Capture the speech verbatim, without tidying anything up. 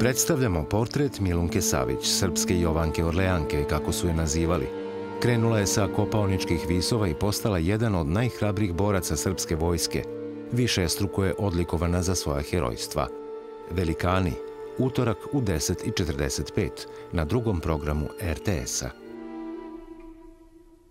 Predstavljamo portret Milunke Savić, srpske Jovanke Orleanke, kako su je nazivali. Krenula je sa kopaoničkih visova i postala jedan od najhrabrijih boraca srpske vojske. Višestruko je odlikovana za svoja herojstva. Velikani, utorak u deset i četrdeset pet na drugom programu er te esa.